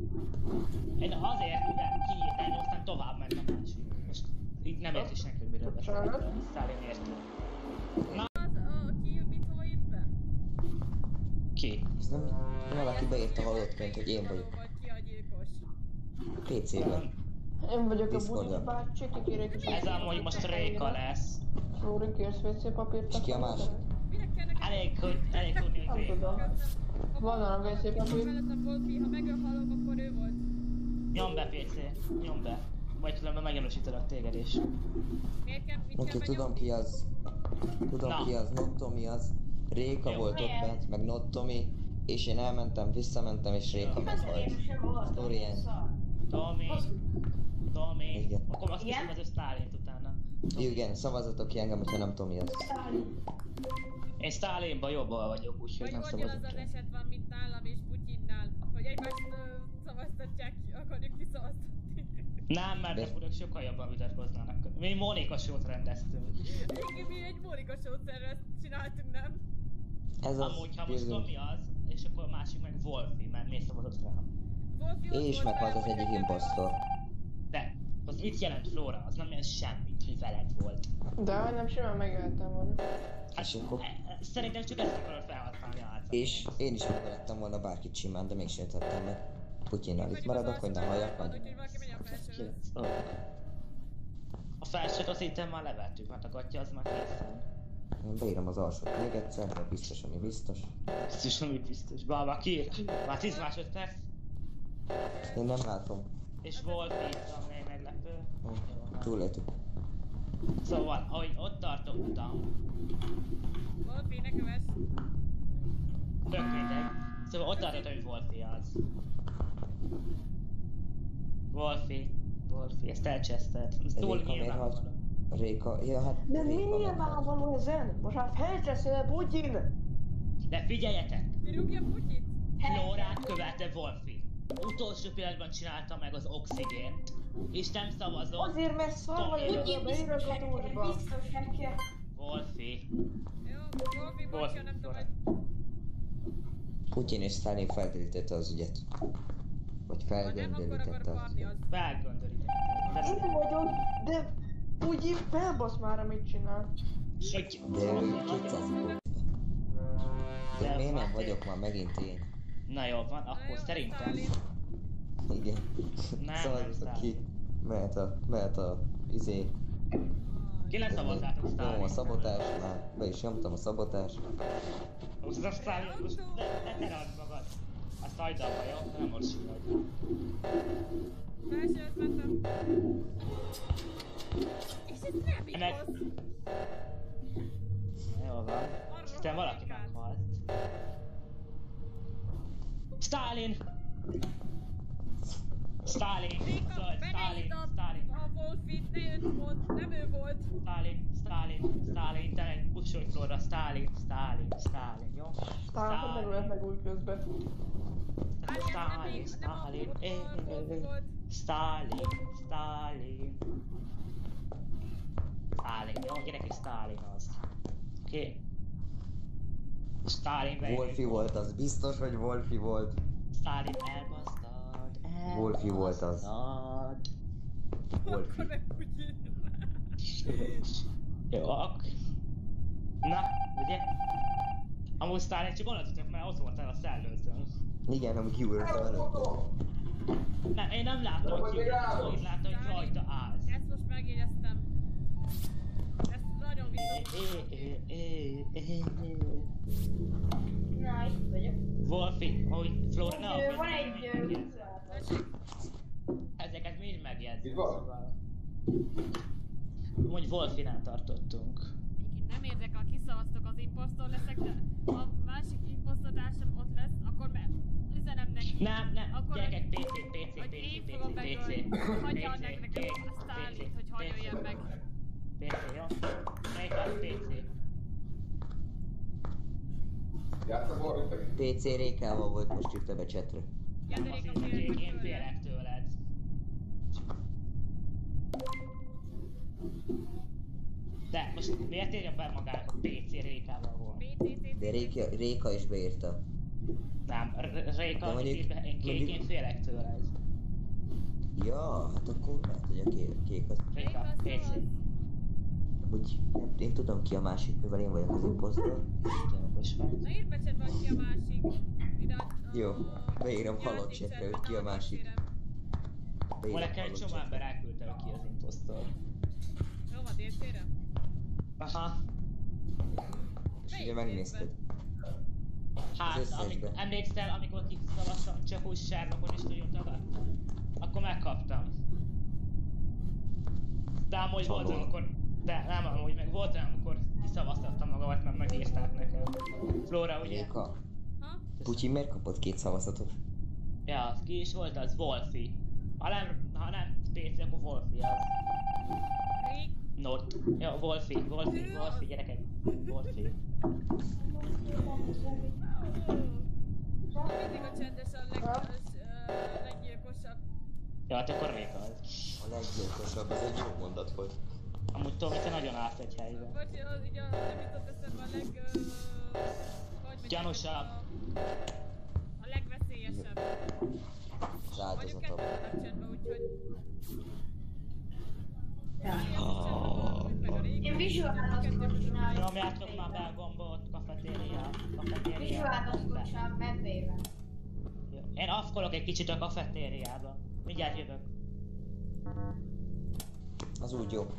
Én azért, mivel kiírtam, aztán tovább ment a másik. Most így nem érti senki, hogy miről beszélünk. Bocsánat. Szálén érti. Az, a, ki mit hova írt be? Ki? Ez nem... Valaki beírta halott könyvt, hogy én vagyok. Vagy ki a gyilkos? pé cében. Én vagyok a Discordon. Budi bácsi, kikérek is. Ez amúgy most Réka lesz. Flóri, kérsz vé cé papírt? És ki a másik? Minek kell nekem? Elég, hogy elég tudni, hogy Nem Réka. tudom. Ha Van a vé cé papír. mellettem volt ki, ha meghalok, akkor ő volt. Nyom be, pé cé. Nyom be. Vagy különben megerősítelek téged is. Miért kell, mit Oké, kell tudom benyomni? ki az. Tudom Na. ki az, Not Tommy az. Réka Jó. volt ott Miért? bent, meg Not Tommy. És én elmentem, visszamentem, és Réka Jó. meghalt. Én sem voltam. Sztori ilyen. Tomi. Tomi. Igen. Akkor azt Igen? hiszem, az ő Stálint utána. Igen, szavazatok ki engem, hogyha nem Tommy az. Én Stalinban jobban vagyok, úgyhogy Vagy nem ugyanaz szavazok az rá. eset van, mint nálam és Putyinnál, hogy egymást ö, szavaztatják, akarjuk kiszavaztatni. Nem, mert De- a furok sokkal jobban vitatkoznának. Mi Mónika sót rendeztünk. Igen, mi egy Mónika sószerre csináltunk, nem? Ez az, Amúgy, ha most jövő. Tomi az, és akkor a másik meg Wolfi, mert miért szavazott rám? Wolfi ott Én is volt meghalt az vele, egyik hogy impostor. De, az mit jelent Flora? Az nem jelent semmit, hogy veled volt. De hogy nem simán megöltem volna. Hát, És akkor? e- e- szerintem csak ezt akarod felhasználni általában. És én is megvelettem volna bárkit simán, de mégsem tettem meg. Putyinnal itt Vagyunk maradok, az hogy nem alsóban, halljak meg. úgyhogy valaki megy a felsőhöz. Ó. A felsőt azt hittem már levettük, mert a gatya az már készen. Én beírom az alsót még egyszer, de biztos, ami biztos. Biztos, ami biztos. Baba, kiír. Már tíz másodperc. Én nem látom. És volt itt, ami meglepő. Ó, Jó, na. Túléltük. Szóval, ahogy ott tartottam, Wolfi, ne kövess. tök mindegy. Szóval ott tartottam, hogy Wolfi az. Wolfi, Wolfi, ezt elcseszted. Ez túl Réka miért halt? nyilvánvaló. Réka, ja hát De mi Réka meghalt. nyilvánvaló ezen? Most már felcseszél Putyin! De figyeljetek! Kirúgja Putyit? Flórát követte Wolfi. Utolsó pillanatban csinálta meg az oxigént, és nem szavazott. Azért, mert szar vagy Tomi. az a beírok a túlba. Biztos hacker. Wolfi. Jó, Wolfi, Wolfi, bocsja, nem tudom, hogy... Putyin és Stalin felderítette az ügyet. Vagy Ha nem, akkor akarok felgönderítette az marni az. ügyet. Felgöndörített. Én vagyok, de Putyin felbasz már, amit csinál. Hogy... De ő kétszáz volt. De miért nem vagyok már megint én? Na jó van, akkor Na jó, szerintem... Stalin. Igen. Nem, Szavazzatok nem ki. Mehet a, mehet a, izé. Ki lesz szavazzátok Nyomom Stalin? a szabotás, már be is nyomtam a szabotás. Most a Stalin, most ne, ne tereld magad. Azt hagyd abba, jó? Nem most vagy. Felsőhöz mentem. És ez nem így Meg- hoz. Jó van. Aztán valaki meghalt. Stalin! Stalin, Réka, zöld, Stalin, benézd a, Stalin, a Wolfit, ne őt mond, nem ő volt. Stalin, Stalin, Stalin, te meg pusolj Flóra, Stalin, Stalin, Stalin, jó? Talán hogy nem ölt meg úgy közben. Stalin, Stalin, eh, eh, eh. Stalin, Stalin. Stalin, jó, gyere ki Stalin az. Oké. Okay. Stalin be. Wolfi volt az, biztos, hogy Wolfi volt. Stalin elbasztad, elbasztad. Wolfi volt az. Wolfi. Akkor meg Putyin. Jó, ak. Na, ugye? Amúgy Stalin csak onnan tudjuk, mert ott voltál a szellőzőn. Igen, ami kiugrott előtte. Nem, én nem láttam, hogy kiugrott, én láttam, hogy rajta állsz. Ezt most megjegyeztem. Ezt nagyon viszont. Na, itt vagyok. Wolfi, hogy Flóra, ne Ö, aggódj, Van egy... mind ö, megjegyzünk. Ezeket mind megjegyzünk, Mi van? szóval. Amúgy Wolfinál tartottunk. Egyébként nem érdekel, kiszavaztok, az impostor leszek, de ha a másik imposztortársam ott lesz, akkor me üzenem neki. Nem, nem, Akkor gyerekek, pé cé, pé cé, hogy pé én cé, fogom pé cé, megölni. pé cé, Hagyja pé cé, annak nekem pé a Stalint, cé, hogy hadd pé cé. jöjjön meg. pé cé, jó? Melyik az pé cé? Játszom valamit? pé cé Rékával volt, most írta be chatre. Nem, Jederék azt a hiszem, hogy én félnek félek tőled. De most miért írja be magának a pé cé Rékával volt? pé cé cé De Réka, Réka is beírta. Nem, R- Réka, De mondjuk- ír be, én kék, mondjuk- én félek tőled. Ja, hát akkor lehet, hogy a kék, kék az. Réka, pé cé. Úgy, nem, én tudom ki a másik, mivel én vagyok az impostor. Okos vagy. Na írd be chatbe, hogy ki a másik. Ide a, a, Jó, a beírom halott játék chatre, chatbe, hogy ki a nem másik. kérem. Beírom Ma nekem egy halott csomó chatre. ember elküldte, hogy ki az impostor. Jó, van délcére? Aha. És ugye megnézted. Hát, Az összesbe. amikor, emlékszel, amikor kiszavaztam csak úgy Sherlockon is tudjottakat? Akkor megkaptam. De amúgy volt Csaló. olyan, amikor... De nem amúgy, meg volt olyan, amikor kiszavaztattam magamat, mert megírták nekem. Flóra, ugye? Réka. Ha? Putyin miért kapott két szavazatot? Ja, az ki is volt az? Wolfi. Ha nem, ha nem pé cé, akkor Wolfi az. Rég. Not. Ja, Wolfi, Wolfi, Wolfi, gyerekek. Wolfi. Mindig a csendesen leg, ö, leggyilkosabb. Ja, hát akkor még az. A leggyilkosabb, ez egy jó mondat volt. Amúgy Tomi, te nagyon állsz egy helyben. Bocsi, az így a, nem jutott eszembe a leg... Ö, hogy mondják, Gyanúsabb. A, a legveszélyesebb. Az Vagyok áldozatabb. ketten vannak csendben, úgyhogy... Én visuáloszkot csináljuk. Nyomjátok már be a gombot, kafetéria, kafetéria. Visuáloszkot csinálok mebbében. Jó. Én afkolok egy kicsit a kafetériába. Mindjárt jövök. Az úgy jó.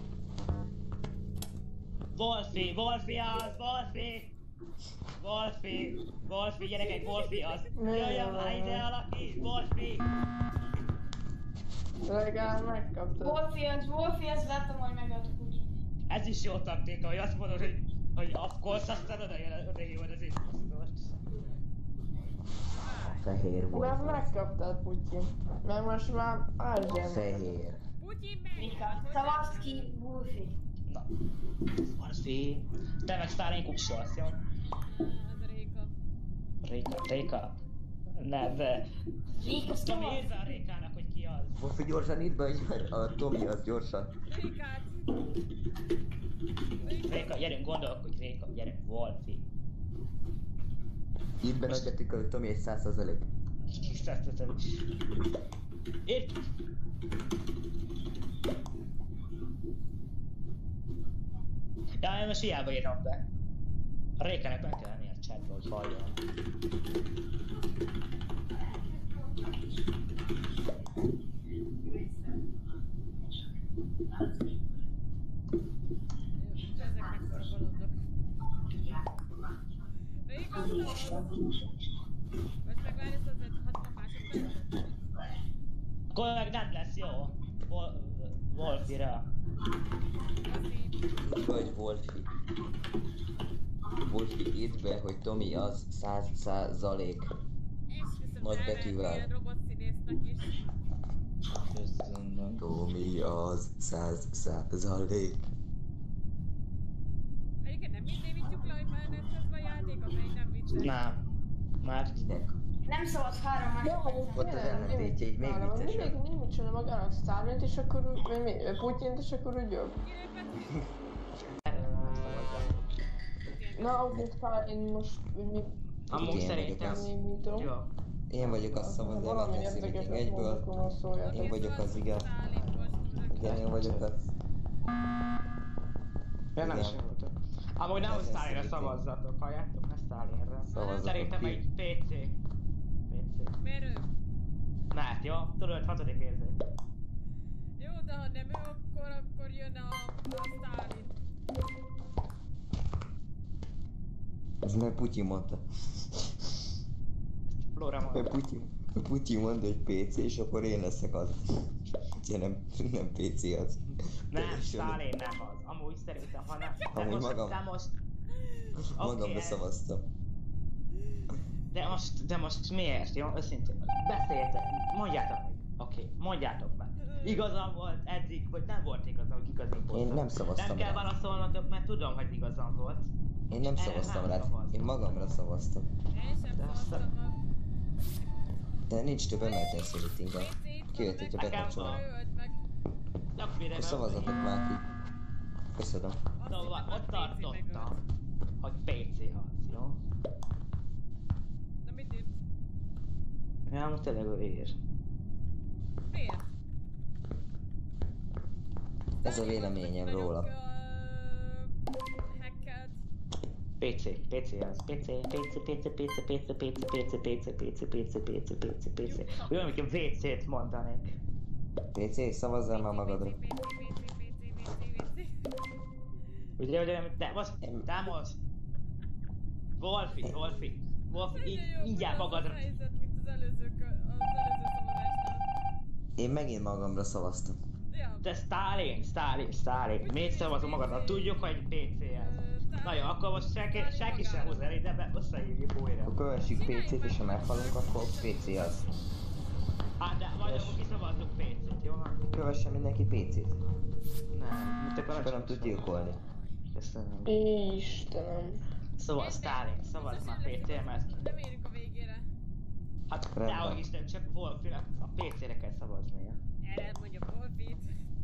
Wolfi, Wolfi az, Wolfi! Wolfi, Wolfi, gyerekek, Wolfi az. Jöjjön már ide alaki, Wolfi! Legalább megkaptad. Wolfi az, Wolfi az, láttam, hogy megölt a Putyin. Ez is jó taktika, hogy azt mondod, hogy, hogy afkolsz, aztán oda jön, oda jön az imposztort. Fehér volt. Mert megkaptad Putyin. Mert most már Ázsián. Fehér. Putyin Mika, meg! szavazd ki Wolfi. Na, Wolfi. Te meg Stalin kupsolsz, jó? Ez a Réka. Réka, Réka. Neve. Réka, Tomi, szavazd. írd be a Rékának, hogy ki az. Wolfi gyorsan itt be, hogy a Tomi az gyorsan. Rékát! Réka, gyerünk, gondolkodj, Réka, gyerünk, Wolfi. Itt be nagy betűkkel, hogy Tomi egy száz százalék. Írd! Ja, én most hiába írom be. A Rékának meg kell lenni a chatbe, hogy halljon. Ezek mekkora bolondok. Réka, szavazd! Most megvárj ezt az hatvan másodpercet? Akkor meg nem lesz jó. Wol- Wolfira. Az így. Így vagy Wolfi. Wolfi írd be, hogy Tomi az száz százalék. Esküszöm, Nagy el lehet betűvel. ilyen robotszínésznek is. Köszönöm. Tomi az száz százalék. Egyébként nem indítjuk le, hogy már nem közben a játék, amely nem vicces. Nem. Már Minek? Nem szólsz három Ja, hogy másodpercen. Ott az ellentétje így még viccesebb. Mindig mit csinál magának Starlint, és akkor úgy, vagy mi, Putyint, és akkor úgy jobb. Na, oké, Starlint most, úgy mi... amúgy Én szerintem... vagyok Én nyitom. Jó. Én vagyok a szavazó Valami emergency meeting érdekeset egyből. mondok, szóljatok. Én vagyok az, igen. Igen, én vagyok az. Ja, nem Igen. is voltak. Amúgy nem, hogy Ez Stalinra lesz a szavazzatok, halljátok? Ne Stalinra. Szavazzatok Szerintem ki. egy pé cé. pé cé. Miért ő? Mert jó? Tudod, hatodik érzék. Jó, de ha nem ő, akkor, akkor jön a, a Stalin. Ez meg Putyin mondta. Flóra Mert mondta. Putyin, Putyin mondta, hogy pé cé, és akkor én leszek az. Ja, nem, nem pé cé az. Nem, Teljesen. Stalin nem az. Amúgy szerintem, ha nem. De Amúgy most, magam- de most... Magamra Oké, ez- szavaztam. De most, de most miért, jó? Őszintén. Beszéljetek, mondjátok meg. Oké, mondjátok meg. Igazam volt eddig, vagy nem volt igazam, hogy igazi volt. Én nem szavaztam Nem kell rá. válaszolnotok, mert tudom, hogy igazam volt. Én nem Erre szavaztam nem rá, szavaztam. én magamra szavaztam. Én sem De azt- szavaztam a... De nincs több emergency meeting-en. pé cét, Kivéve, hogyha meg- bekapcsolom. akkor ő ölt meg. Akkor Akkor szavazatok már ki. Köszönöm. Azt Szóval hittem, ott hogy pé cé megölt. tartottam, hogy pé cé az, jó? Na mit írt? Ja, most tényleg ő ír. Miért? Ez a véleményem róla. Hackelt. pé cé, pé cé az, pé cé, pé cé, pé cé, pé cé, pé cé, pé cé, pé cé, pé cé, pé cé, pé cé, pé cé, pé cé, pé cé. Olyan, amikor vé cét mondanék. pé cé, szavazzál már magadra. Ugye, ugye, de most, de most. Wolfi, Wolfi, Wolfi, így, mindjárt magadra. Az a helyzet, mint az előző, kö- az előző szavazásnál. Én megint magamra szavaztam. Ja. De Stalin, Stalin, Stalin. Miért szavazom magadra? Tudjuk, hogy pé cé ez. Na jó, akkor most senki, senki sem hoz el ide, be összehívjuk újra. Akkor kövessük pé cét, és ha meghalunk, akkor pé cé az. Hát de vagy akkor kiszavazzuk pé cét, jó? Kövessen mindenki pé cét. Nem, mit És akkor nem tud gyilkolni. Köszönöm. Istenem. Szóval Stalin, szavazz már pé cé, mert... Nem érünk a végére. Hát Rendben. dehogy is, nem csak Wolfinak a pé cére kell szavaznia. Erre mondja Wolfit.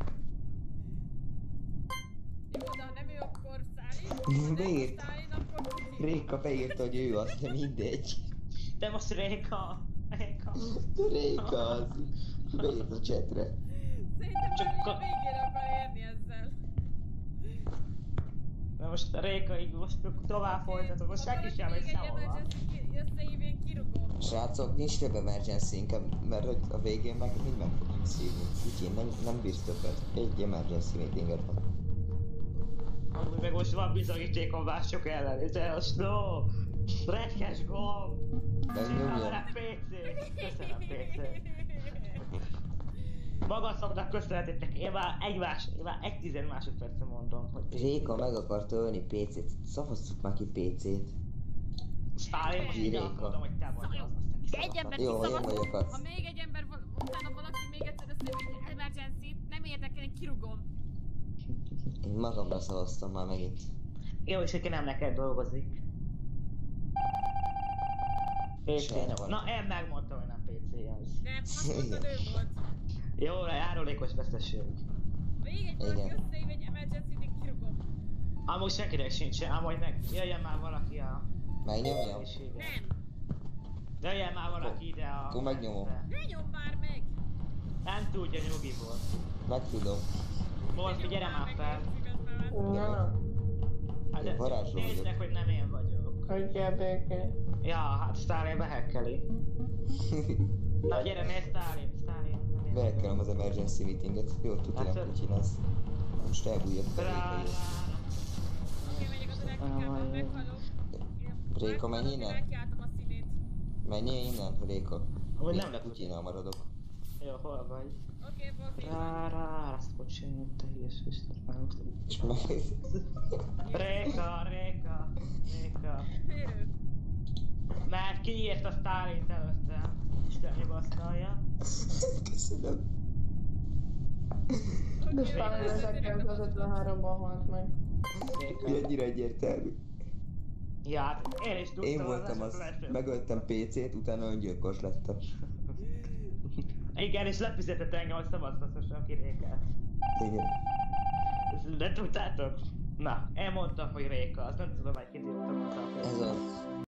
Jó, de ha nem ő, akkor Stalin. Ha nem Miért? Stalin, akkor Putin. Réka beírta, hogy ő az, de mindegy. De most Réka, Réka. De Réka az. Beírt a chatre. Szerintem Csak csak a a- végére akar érni ezzel. De most a Réka így most tovább folytatok, most senki sem megy sehova. Összehívén kirugom. Srácok, nincs több emergency inkább, mert hogy a végén meg mind meg fogjuk szívni. Úgyhogy nem, nem bírsz többet. Egy emergency meetinget van. Amúgy meg most van bizonyítékom mások ellen, és de most no! Retkes gomb! Csinál Megnyomja. vele pé cé! Köszönöm pé cé! Magatoknak köszönhetettek, én már egy más, én már egy tized másodperce mondom, hogy Réka meg akart ölni pé cét. Szavazzuk már ki pé cét. Stalin, most így azt Réka. mondom, hogy te vagy az, aztán De egy kiszavaztad. ember Jó, én kiszavazom. vagyok az. Ha még egy ember, val- utána valaki még egyszer összevíti emergency-t, nem érdekel, én kirugom. Én magamra szavaztam már megint. Jó, és hogy nem neked dolgozik. pé cé, Sajnálom. no. Na, én megmondtam, hogy nem pé cé az. Nem, azt mondtad, ő volt. Jó, járulékos veszteség. Ha még egy valaki Igen. összeív egy emergency-t, én kirugom. Amúgy senkinek sincs, amúgy meg jöjjön már valaki a... Megnyomjam? Nem. Jöjjön már valaki ide a... Akkor megnyomom. Ne nyom már meg! Nem tudja, nyugiból. Meg tudom. Wolfi, gyere már fel. Na, Hát de Én varázsló nézd vagyok. meg, hogy nem én vagyok. hagyjál békén. Ja, hát Stalin behekkeli. Na gyere, nézd Stalin, Stalin. nem én vagyok. Berekkelem az emergency meetinget. Jó, tudja, Hát, nem hogy csinálsz. Most elbújjak a Rá, Réka rá, jött. Oké, megyek az elektrikába, meghalok. Réka, menj innen. Megkiáltom a színét. Menjél innen, Réka. Amúgy Én nem lett Putyinnal maradok. Jó, hol vagy? Oké, Wolfi. Rá, rá, azt bocsánat, te híres Istenem. És meg... Réka, Réka, Réka. Miért ő? Mert kiírt a Stalint előtte. Isten nyugasztalja. Köszönöm. De Stalin ezerkilencszázötvenháromban halt meg. Ennyire egyértelmű. Ja, hát én is tudtam. Én voltam az, megöltem pé cét, utána öngyilkos lettem. Igen, és lefizetett engem, hogy szavaztassak ki Rékát. Igen. De tudtátok? Na, elmondtam, hogy Réka, azt nem tudom, hogy kit írtam. Ez az.